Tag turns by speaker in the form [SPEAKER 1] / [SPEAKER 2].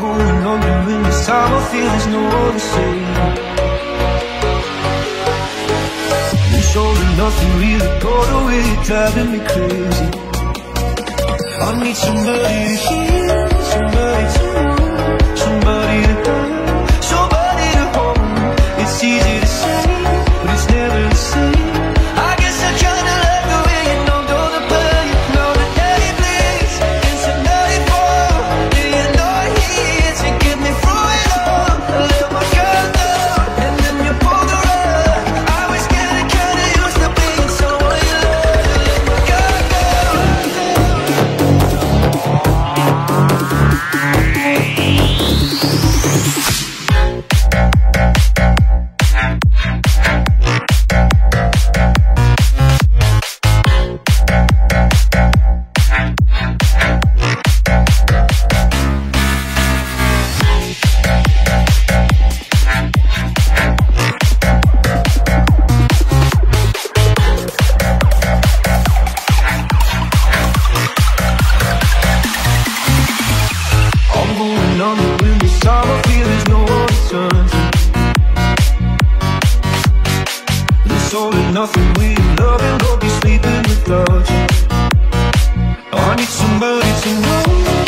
[SPEAKER 1] going under, and this time I feel there's no one to save. This all and nothing really got away, driving me crazy. I need somebody to hear, somebody to know, somebody to have, somebody to hold. It's easy to say, but it's never the same. I guess I kinda like the way you know, all the pain, know the day bleeds into nightfall. Yeah, you know here to get me through it all. I let my guard down, and then you pulled the rug. I was getting kinda used to being someone you love. I let my guard down. I'm going under, in this time I feel there's no one to turn to. This all and nothing, we love and go be sleeping without you. I need somebody to know.